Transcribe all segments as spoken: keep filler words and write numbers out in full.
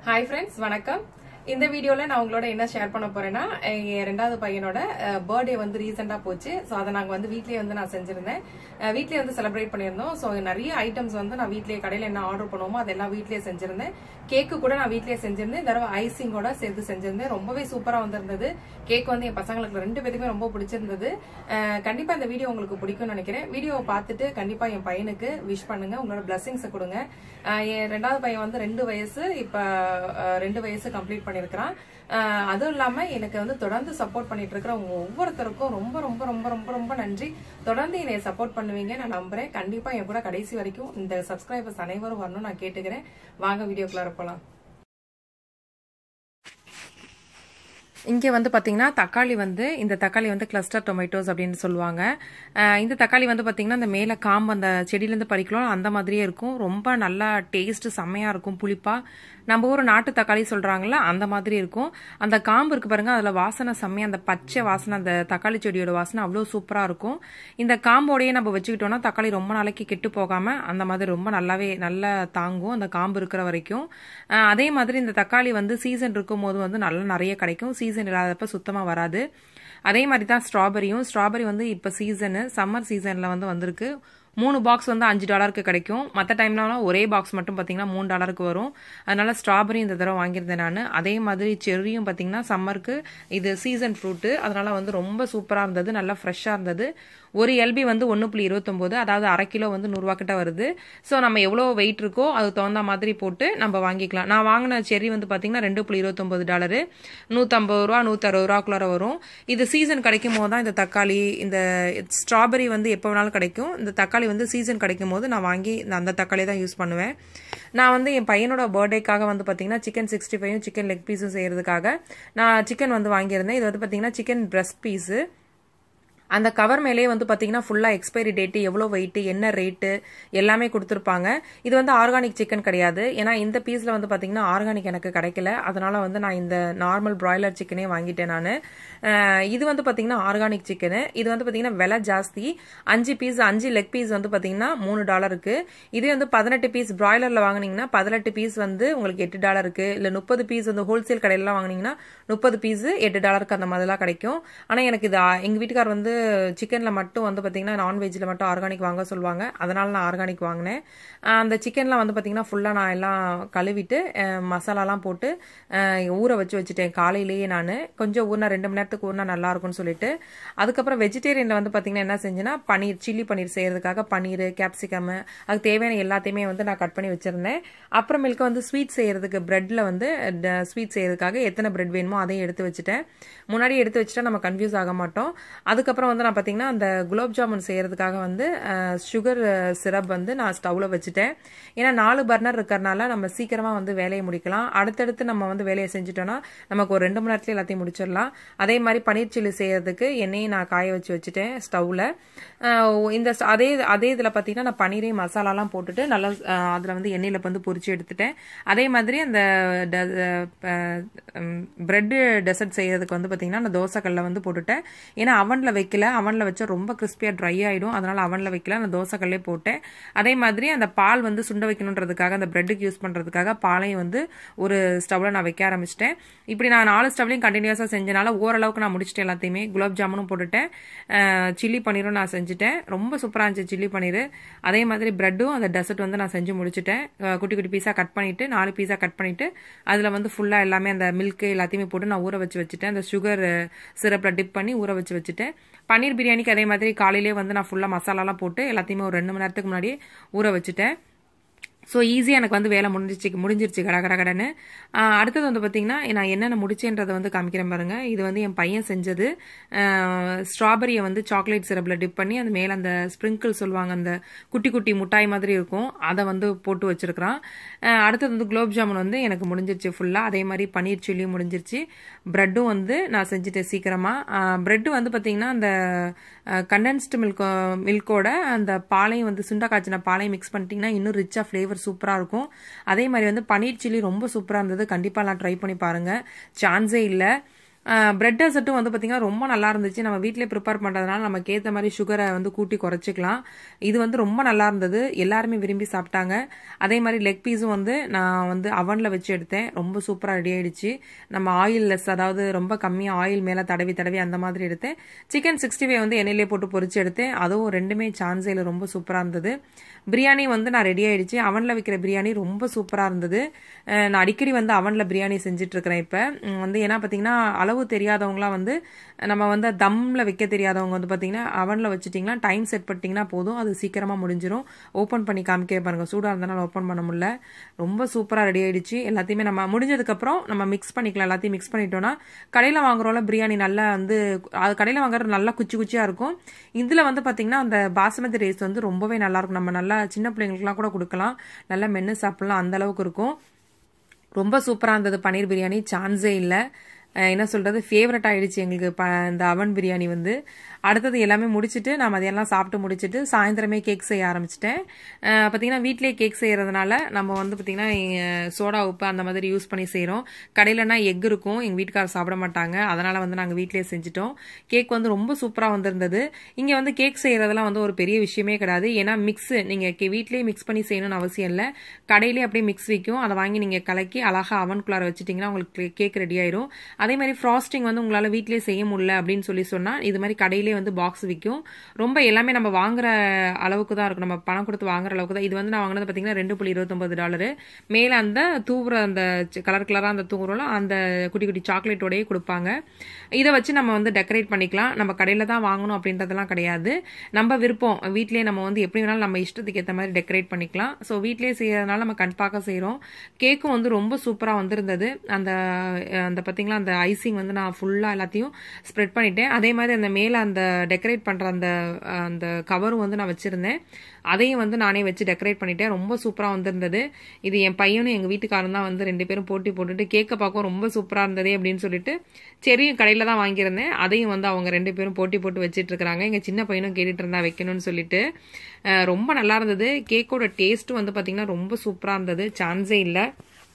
Hi friends, வணக்கம். இந்த வீடியோல நான் உங்களோட என்ன ஷேர் பண்ண போறேன்னா இரண்டாவது பையனோட பர்த்டே வந்து ரீசெண்டா போச்சு. சோ அத நாங்க வந்து வீட்லயே வந்து நான் செஞ்சிருந்தேன். வீட்லயே வந்து செலிப்ரேட் பண்ணிருந்தோம். சோ நிறைய ஐட்டம்ஸ் வந்து நான் வீட்லயே கடையில என்ன ஆர்டர் பண்ணுவோமோ அதெல்லாம் வீட்லயே செஞ்சிருந்தேன். கேக்கு கூட நான் வீட்லயே செஞ்சிருந்தேன். இந்த தடவை ஐசிங்கோட சேர்த்து செஞ்சிருந்தேன். ரொம்பவே சூப்பரா வந்திருந்தது. கேக் வந்து என் பசங்களுக்கு ரெண்டு பேருக்குமே ரொம்ப பிடிச்சிருந்தது. கண்டிப்பா இந்த வீடியோ உங்களுக்கு பிடிக்கும்னு நினைக்கிறேன். வீடியோவை பார்த்துட்டு கண்டிப்பா என் பையனுக்கு விஷ் பண்ணுங்க. உங்களோட பிளஸிங்ஸ் கொடுங்க. என் ரெண்டாவது பையன் வந்து ரெண்டு வயசு இப்ப ரெண்டு வயசு கம்ப்ளீட் பண்ணிருக்கான். அதுவும் இல்லாம எனக்கு வந்து தொடர்ந்து சப்போர்ட் பண்ணிட்டு இருக்கிற உங்க ஒவ்வொருத்தருக்கும் ரொம்ப ரொம்ப ரொம்ப ரொம்ப ரொம்ப நன்றி. தொடர்ந்து என்னை சப்போர்ட் பண்ணுவீங்க நான் நம்புறேன். கண்டிப்பா என் கூட கடைசி வரைக்கும் இந்த சப்ஸ்கிரைபர்ஸ் அனைவரும் வரணும் நான் கேட்டுக்கிறேன். வாங்க வீடியோக்குள்ள போலாம். இங்கே வந்து பார்த்தீங்கன்னா தக்காளி வந்து இந்த தக்காளி வந்து கிளஸ்டர் டொமேட்டோஸ் அப்படின்னு சொல்லுவாங்க. இந்த தக்காளி வந்து பார்த்தீங்கன்னா இந்த மேலே காம்பு அந்த செடியிலேருந்து பறிக்கலாம் அந்த மாதிரியே இருக்கும். ரொம்ப நல்லா டேஸ்ட் செம்மையாக இருக்கும். புளிப்பாக நம்ம ஊர் நாட்டு தக்காளி சொல்கிறாங்களா அந்த மாதிரி இருக்கும். அந்த காம்பு இருக்கு பாருங்க, அதில் வாசனை செம்மையாக அந்த பச்சை வாசனை அந்த தக்காளி செடியோட வாசனை அவ்வளோ சூப்பராக இருக்கும். இந்த காம்போடையே நம்ம வச்சுக்கிட்டோம்னா தக்காளி ரொம்ப நாளைக்கு கெட்டு போகாமல் அந்த மாதிரி ரொம்ப நல்லாவே நல்லா தாங்கும் அந்த காம்பு இருக்கிற வரைக்கும். அதே மாதிரி இந்த தக்காளி வந்து சீசன் இருக்கும் போது வந்து நல்லா நிறைய கிடைக்கும். சீசன் இல்லாதப்ப சுத்தமாக வராது. அதே மாதிரி தான் ஸ்ட்ராபெரியும். ஸ்ட்ராபெரி வந்து இப்போ சீசனு சம்மர் சீசனில் வந்து வந்திருக்கு. மூணு பாக்ஸ் வந்து அஞ்சு டாலருக்கு கிடைக்கும். மற்ற டைம்லாம் ஒரே பாக்ஸ் மட்டும் பார்த்தீங்கன்னா மூணு டாலருக்கு வரும். அதனால ஸ்ட்ராபெரி இந்த தடவை வாங்கியிருந்தேன் நான். அதே மாதிரி செர்ரியும் பார்த்தீங்கன்னா சம்மருக்கு இது சீசன் ஃப்ரூட்டு. அதனால வந்து ரொம்ப சூப்பராக இருந்தது, நல்லா ஃப்ரெஷ்ஷாக இருந்தது. ஒரு எல்பி வந்து ஒன்று புள்ளி இருபத்தொம்போது, அதாவது அரை கிலோ வந்து நூறுரூவா கிட்ட வருது. ஸோ நம்ம எவ்வளோ வெயிட் இருக்கோ அதுக்கு தகுந்த மாதிரி போட்டு நம்ம வாங்கிக்கலாம். நான் வாங்கின செர்ரி வந்து பார்த்தீங்கன்னா ரெண்டு புள்ளி இருபத்தொம்போது டாலரு, நூற்றம்பது ரூபா நூற்றறுபது ரூபாக்குள்ளார வரும். இது சீசன் கிடைக்கும் போது தான் இந்த தக்காளி இந்த ஸ்ட்ராபெரி வந்து எப்போ வேணாலும் கிடைக்கும். இந்த தக்காளி வந்து சீசன் கிடைக்கும் போது நான் வாங்கி அந்த தக்காளி தான் யூஸ் பண்ணுவேன். நான் வந்து என் பையனோட பர்த்டேக்காக வந்து பார்த்தீங்கன்னா சிக்கன் சிக்ஸ்டி ஃபைவும் சிக்கன் லெக் பீஸும் செய்யறதுக்காக நான் சிக்கன் வந்து வாங்கியிருந்தேன். இது வந்து பார்த்தீங்கன்னா சிக்கன் பிரஸ்ட் பீஸு. அந்த கவர் மேலேயே வந்து பார்த்தீங்கன்னா ஃபுல்லாக எக்ஸ்பைரி டேட்டு, எவ்வளோ வெயிட்டு, என்ன ரேட்டு எல்லாமே கொடுத்துருப்பாங்க. இது வந்து ஆர்கானிக் சிக்கன் கிடையாது. ஏன்னா இந்த பீஸில் வந்து பார்த்தீங்கன்னா ஆர்கானிக் எனக்கு கிடைக்கல. அதனால வந்து நான் இந்த நார்மல் பிராய்லர் சிக்கனே வாங்கிட்டேன் நான். இது வந்து பார்த்தீங்கன்னா ஆர்கானிக் சிக்கனு. இது வந்து பார்த்தீங்கன்னா விலை ஜாஸ்தி. அஞ்சு பீஸ் அஞ்சு லெக் பீஸ் வந்து பார்த்தீங்கன்னா மூணு டாலருக்கு. இதே வந்து பதினெட்டு பீஸ் பிராய்லரில் வாங்கினீங்கன்னா பதினெட்டு பீஸ் வந்து உங்களுக்கு எட்டு டாலருக்கு, இல்லை முப்பது பீஸ் வந்து ஹோல்சேல் கடையிலலாம் வாங்கினீங்கன்னா முப்பது பீஸு எட்டு டாலருக்கு அந்த மாதிரிலாம் கிடைக்கும். ஆனால் எனக்கு இது எங்கள் வீட்டுக்கார் வந்து சிக்கன்ல மட்டும் வந்து பார்த்தீங்கன்னா நான்வெஜ்ல மட்டும் ஆர்கானிக் வாங்க சொல்லுவாங்க. அதனால நான் ஆர்கானிக் வாங்கினேன். அந்த சிக்கன்லாம் வந்து பார்த்தீங்கன்னா ஃபுல்லாக நான் எல்லாம் கழுவிட்டு மசாலாலாம் போட்டு ஊற வச்சு வச்சுட்டேன் காலையிலேயே. நான் கொஞ்சம் ஊறினா ரெண்டு மணி நேரத்துக்கு ஊறினா நல்லா இருக்கும்னு சொல்லிட்டு அதுக்கப்புறம் வெஜிடேரியனில் வந்து பார்த்தீங்கன்னா என்ன செஞ்சேன்னா பன்னீர் சில்லி பன்னீர் செய்யறதுக்காக பன்னீர் கேப்சிகம் அதுக்கு தேவையான எல்லாத்தையுமே வந்து நான் கட் பண்ணி வச்சிருந்தேன். அப்புறமேலுக்கு வந்து ஸ்வீட் செய்யறதுக்கு பிரெட்ல வந்து ஸ்வீட் செய்யறதுக்காக எத்தனை பிரெட் வேணுமோ அதையும் எடுத்து வச்சுட்டேன். முன்னாடி எடுத்து வச்சுட்டா நம்ம கன்ஃபியூஸ் ஆக மாட்டோம். அதுக்கப்புறம் வந்து நான் பார்த்தீங்கன்னா அந்த குலோப் ஜாமுன் செய்யறதுக்காக வந்து சுகர் சிரப் வந்து நான் ஸ்டவ்ல வச்சுட்டேன். ஏன்னா நாலு பர்னர் இருக்கிறதுனால நம்ம சீக்கிரமா வந்து வேலையை முடிக்கலாம். அடுத்தடுத்து நம்ம வந்து வேலையை செஞ்சுட்டோம்னா நமக்கு ஒரு ரெண்டு மணி நேரத்துல எல்லாத்தையும் முடிச்சிடலாம். அதே மாதிரி பன்னீர் சில்லி செய்யறதுக்கு எண்ணெயும் நான் காய வச்சு வச்சுட்டேன் ஸ்டவ்ல. இந்த அதே அதே இதில் பார்த்தீங்கன்னா நான் பன்னீரையும் மசாலாலாம் போட்டுட்டு நல்லா அதில் வந்து எண்ணெயில் வந்து பொரிச்சு எடுத்துட்டேன். அதே மாதிரி அந்த பிரெட் டெசர்ட் செய்யறதுக்கு வந்து பார்த்தீங்கன்னா நான் தோசைக்கல்ல வந்து போட்டுட்டேன். ஏன்னா அவனில் வைக்கல, அவனில் வச்சா ரொம்ப கிறிஸ்பியாக ட்ரை ஆகிடும். அதனால அவனில் வைக்கல, நான் தோசைக்கல்லே போட்டேன். அதே மாதிரி அந்த பால் வந்து சுண்ட வைக்கணுன்றதுக்காக அந்த பிரெட்டுக்கு யூஸ் பண்ணுறதுக்காக பாலையும் வந்து ஒரு ஸ்டவ்வில் நான் வைக்க ஆரம்பிச்சிட்டேன். இப்படி நான் நாலு ஸ்டவ்லையும் கண்டினியூஸாக செஞ்சனால ஓரளவுக்கு நான் முடிச்சிட்டேன் எல்லாத்தையுமே. குலாப் ஜாமுனும் போட்டுட்டேன், சில்லி பன்னீரும் நான் செஞ்சுட்டேன். ரொம்ப சூப்பராக இருந்துச்சு சில்லி பன்னீர். அதே மாதிரி பிரெட்டும் அந்த டெசர்ட் வந்து நான் செஞ்சு முடிச்சுட்டேன். குட்டி குட்டி பீஸாக கட் பண்ணிவிட்டு நாலு பீஸாக கட் பண்ணிவிட்டு அதில் வந்து ஃபுல்லாக எல்லாமே அந்த மில்க் எல்லாத்தையுமே போட்டு நான் ஊற வச்சு வச்சுட்டேன். அந்த சுகர் சிரப்பில் டிப் பண்ணி ஊற வச்சு வச்சுட்டேன். பன்னீர் பிரியாணிக்கு அதே மாதிரி காலையிலே வந்து நான் ஃபுல்லாக மசாலாலாம் போட்டு எல்லாத்தையுமே ஒரு ரெண்டு மணி நேரத்துக்கு முன்னாடியே ஊற வச்சுட்டேன். ஸோ ஈஸியாக எனக்கு வந்து வேலை முடிஞ்சிச்சு முடிஞ்சிருச்சு கட கட கடன்னு. அடுத்தது வந்து பார்த்தீங்கன்னா நான் என்னென்ன முடிச்சேன்றதை வந்து காமிக்கிறேன் பாருங்க. இது வந்து என் பையன் செஞ்சது. ஸ்ட்ராபெரியை வந்து சாக்லேட் சிரப்பில் டிப் பண்ணி அந்த மேலே அந்த ஸ்ப்ரிங்கிள் சொல்லுவாங்க, அந்த குட்டி குட்டி முட்டாய் மாதிரி இருக்கும், அதை வந்து போட்டு வச்சிருக்கிறான். அடுத்தது வந்து குலோப் ஜாமுன் வந்து எனக்கு முடிஞ்சிருச்சு ஃபுல்லாக. அதே மாதிரி பன்னீர் சில்லியும் முடிஞ்சிருச்சு. ப்ரெட்டும் வந்து நான் செஞ்சுட்டேன் சீக்கிரமாக. ப்ரெட்டு வந்து பார்த்தீங்கன்னா அந்த கண்டென்ஸ்டு மில்க் மில்கோட அந்த பாலையும் வந்து சுண்டா காய்ச்சின பாலையும் மிக்ஸ் பண்ணிட்டீங்கன்னா இன்னும் ரிச்சாக ஃப்ளேவர் சூப்பராக இருக்கும். அதே மாதிரி வந்து பன்னீர் சில்லி ரொம்ப சூப்பராக இருந்தது. கண்டிப்பாக நான் ட்ரை பண்ணி பாருங்கள், சான்ஸே இல்லை. பிரெட் டெசர்ட்டும் வந்து பார்த்தீங்கன்னா ரொம்ப நல்லா இருந்துச்சு. நம்ம வீட்டிலே ப்ரிப்பேர் பண்ணுறதுனால நமக்கு ஏற்ற மாதிரி சுகரை வந்து கூட்டி குறைச்சிக்கலாம். இது வந்து ரொம்ப நல்லா இருந்தது, எல்லாருமே விரும்பி சாப்பிட்டாங்க. அதே மாதிரி லெக் பீஸும் வந்து நான் வந்து அவனில் வச்சு எடுத்தேன், ரொம்ப சூப்பராக ரெடி ஆயிடுச்சு. நம்ம ஆயில் லெஸ், அதாவது ரொம்ப கம்மியாக ஆயில் மேலே தடவி தடவி அந்த மாதிரி எடுத்தேன். சிக்கன் சிக்ஸ்டி ஃபைவ் வந்து எண்ணெயிலே போட்டு பொரிச்சு எடுத்தேன், அதுவும் ரெண்டுமே சான்ஸேல ரொம்ப சூப்பராக இருந்தது. பிரியாணி வந்து நான் ரெடி ஆயிடுச்சு. அவனில் வைக்கிற பிரியாணி ரொம்ப சூப்பராக இருந்தது. நான் அடிக்கடி வந்து அவனில் பிரியாணி செஞ்சுட்டு இருக்கிறேன் இப்போ வந்து. ஏன்னா பார்த்தீங்கன்னா அளவு தெரியாதவங்களாம் வந்து, நம்ம வந்து தம்மில் வைக்க தெரியாதவங்க வந்து பார்த்தீங்கன்னா அவனில் வச்சுட்டிங்கன்னா டைம் செட் பண்ணிட்டீங்கன்னா போதும், அது சீக்கிரமாக முடிஞ்சிடும். ஓப்பன் பண்ணி காமிக்க பாருங்கள், சூடாக இருந்தனால ஓப்பன் பண்ண முடியல. ரொம்ப சூப்பராக ரெடி ஆயிடுச்சு. எல்லாத்தையுமே நம்ம முடிஞ்சதுக்கப்புறம் நம்ம மிக்ஸ் பண்ணிக்கலாம். எல்லாத்தையும் மிக்ஸ் பண்ணிட்டோம்னா கடையில் வாங்குறோம்ல பிரியாணி நல்லா வந்து, அது கடையில் வாங்குறது நல்லா குச்சி குச்சியாக இருக்கும். இதில் வந்து பார்த்தீங்கன்னா அந்த பாஸ்மதி ரைஸ் வந்து ரொம்பவே நல்லாயிருக்கும். நம்ம நல்லா சின்ன பிள்ளைங்களுக்குலாம் கூட கொடுக்கலாம், நல்லா மென்று சாப்பிட்லாம், அந்த அளவுக்கு இருக்கும். ரொம்ப சூப்பராக இருந்தது பன்னீர் பிரியாணி, சான்ஸே இல்லை. என்ன சொல்கிறது, ஃபேவரட் ஆகிடுச்சு எங்களுக்கு ப இந்த அவன் பிரியாணி வந்து. அடுத்தது எல்லாமே முடிச்சுட்டு நான் மதியெல்லாம் சாப்பிட்டு முடிச்சுட்டு சாயந்தரமே கேக் செய்ய ஆரம்பிச்சிட்டேன். பார்த்திங்கன்னா வீட்டிலேயே கேக் செய்கிறதுனால நம்ம வந்து பார்த்திங்கன்னா சோடா உப்பு அந்த மாதிரி யூஸ் பண்ணி செய்கிறோம். கடையிலனா எக் இருக்கும், எங்கள் வீட்டுக்காரர் சாப்பிட மாட்டாங்க, அதனால் வந்து நாங்கள் வீட்டிலேயே செஞ்சுட்டோம். கேக் வந்து ரொம்ப சூப்பராக வந்திருந்தது. இங்கே வந்து கேக் செய்கிறதெல்லாம் வந்து ஒரு பெரிய விஷயமே கிடையாது. ஏன்னா மிக்ஸு நீங்கள் வீட்லேயே மிக்ஸ் பண்ணி செய்யணும்னு அவசியம் இல்லை. கடையிலே அப்படியே மிக்ஸ் விற்கும், அதை வாங்கி நீங்கள் கலக்கி அழகாக அவனுக்குள்ளார வச்சுட்டிங்கன்னா உங்களுக்கு கேக் ரெடி ஆயிரும். அதே மாதிரி ஃப்ராஸ்டிங் வந்து உங்களால் வீட்டிலேயே செய்ய முடியல அப்படின்னு சொல்லி சொன்னால் இது மாதிரி கடையிலே வந்து பாக்ஸ் விற்கும். ரொம்ப எல்லாமே நம்ம வாங்குற அளவுக்கு தான் இருக்கும், நம்ம பணம் கொடுத்து வாங்குற அளவுக்கு தான். இது வந்து நான் வாங்கினது பார்த்தீங்கன்னா ரெண்டு புள்ளி இருபத்தொம்பது டாலரு. மேலே அந்த தூவுற அந்த கலர் கலராக அந்த தூவுறோம் அந்த குட்டி குட்டி சாக்லேட்டோடையே கொடுப்பாங்க. இதை வச்சு நம்ம வந்து டெக்கரேட் பண்ணிக்கலாம். நம்ம கடையில் தான் வாங்கணும் அப்படின்றதெல்லாம் கிடையாது, நம்ம விருப்பம். வீட்டிலேயே நம்ம வந்து எப்படி வேணாலும் நம்ம இஷ்டத்துக்கு ஏற்ற மாதிரி டெக்கரேட் பண்ணிக்கலாம். ஸோ வீட்டிலேயே செய்யறதுனால நம்ம கண் பார்க்க செய்கிறோம். கேக்கும் வந்து ரொம்ப சூப்பராக வந்திருந்தது. அந்த அந்த பார்த்தீங்களா அந்த ஐசிங் வந்து நான் ஃபுல்லாக எல்லாத்தையும் ஸ்ப்ரெட் பண்ணிட்டேன். அதே மாதிரி அந்த மேலே அந்த டெக்கரேட் பண்ணுற அந்த அந்த கவரும் வந்து நான் வச்சுருந்தேன், அதையும் வந்து நானே வச்சு டெக்கரேட் பண்ணிட்டேன். ரொம்ப சூப்பராக வந்திருந்தது. இது என் பையனும் எங்கள் வீட்டுக்காரன் தான் வந்து ரெண்டு பேரும் போட்டி போட்டுட்டு கேக்கை பார்க்கவும் ரொம்ப சூப்பராக இருந்ததே அப்படின்னு சொல்லிட்டு சரியும் கடையில் தான் வாங்கியிருந்தேன், அதையும் வந்து அவங்க ரெண்டு பேரும் போட்டி போட்டு வச்சுட்டு இருக்கிறாங்க. எங்கள் சின்ன பையனும் கேட்டுட்டு இருந்தா வைக்கணும்னு சொல்லிட்டு. ரொம்ப நல்லா இருந்தது. கேக்கோட டேஸ்ட்டும் வந்து பார்த்திங்கன்னா ரொம்ப சூப்பராக இருந்தது, சான்ஸே இல்லை,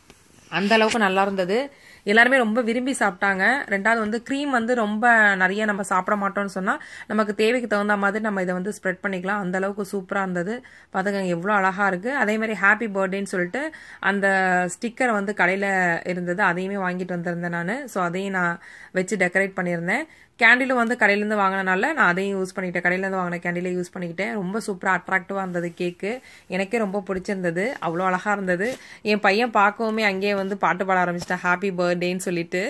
அந்த அளவுக்கு நல்லா இருந்தது. எல்லாருமே ரொம்ப விரும்பி சாப்பிட்டாங்க. ரெண்டாவது வந்து க்ரீம் வந்து ரொம்ப நிறைய நம்ம சாப்பிட மாட்டோம்னு சொன்னால் நமக்கு தேவைக்கு தகுந்த மாதிரி நம்ம இதை வந்து ஸ்ப்ரெட் பண்ணிக்கலாம். அந்த அளவுக்கு சூப்பராக இருந்தது. பார்த்துக்கங்க எவ்வளோ அழகாக இருக்குது. அதே மாதிரி ஹாப்பி பர்த்டேன்னு சொல்லிட்டு அந்த ஸ்டிக்கர் வந்து கடையில் இருந்தது, அதையுமே வாங்கிட்டு வந்திருந்தேன் நான். ஸோ அதையும் நான் வச்சு டெக்கரேட் பண்ணியிருந்தேன். கேண்டிலும் வந்து கடையிலேருந்து வாங்கினால நான் அதையும் யூஸ் பண்ணிக்கிட்டேன், கடையிலேருந்து வாங்கின கேண்டிலே யூஸ் பண்ணிக்கிட்டேன். ரொம்ப சூப்பராக அட்ராக்டிவாக இருந்தது கேக்கு, எனக்கே ரொம்ப பிடிச்சிருந்தது, அவ்வளோ அழகாக இருந்தது. என் பையன் பார்க்கவுமே அங்கேயே வந்து பாட்டு பாட ஆரம்பிச்சிட்டேன், ஹாப்பி பர்த்டேன்னு சொல்லிட்டு.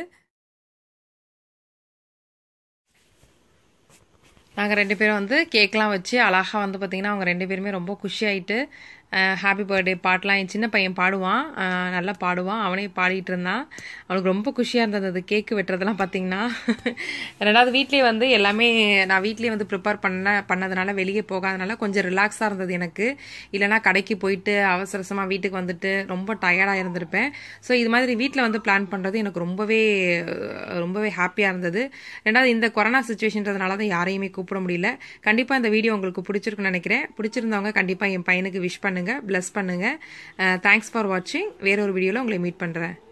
நாங்கள் ரெண்டு பேரும் வந்து கேக்லாம் வச்சு அழகாக வந்து பார்த்திங்கன்னா அவங்க ரெண்டு பேருமே ரொம்ப குஷியாயிட்டு ஹாப்பி பர்த்டே பாட்டெலாம் என் சின்ன பையன் பாடுவான், நல்லா பாடுவான், அவனே பாடிட்டு இருந்தான். அவனுக்கு ரொம்ப குஷியாக இருந்தது அது கேக்கு வெட்டுறதெல்லாம் பார்த்திங்கன்னா. ரெண்டாவது வீட்லேயே வந்து எல்லாமே நான் வீட்லேயே வந்து ப்ரிப்பேர் பண்ண பண்ணதுனால வெளியே போகாதனால கொஞ்சம் ரிலாக்ஸாக இருந்தது எனக்கு. இல்லைனா கடைக்கு போயிட்டு அவசரமாக வீட்டுக்கு வந்துட்டு ரொம்ப டயர்டாக இருந்திருப்பேன். ஸோ இது மாதிரி வீட்டில் வந்து பிளான் பண்ணுறது எனக்கு ரொம்பவே ரொம்பவே ஹாப்பியாக இருந்தது. ரெண்டாவது இந்த கொரோனா சுச்சுவேஷன்றதுனால தான் யாரையுமே கூப்பிட முடியல. கண்டிப்பாக இந்த வீடியோ உங்களுக்கு பிடிச்சிருக்குன்னு நினைக்கிறேன். பிடிச்சிருந்தவங்க கண்டிப்பாக என் பையனுக்கு விஷ் பண்ணுங்க, பிளஸ் பண்ணுங்க. தேங்க்ஸ் ஃபார் வாட்சிங். வேற ஒரு வீடியோவில் உங்களை மீட் பண்ணுறேன்.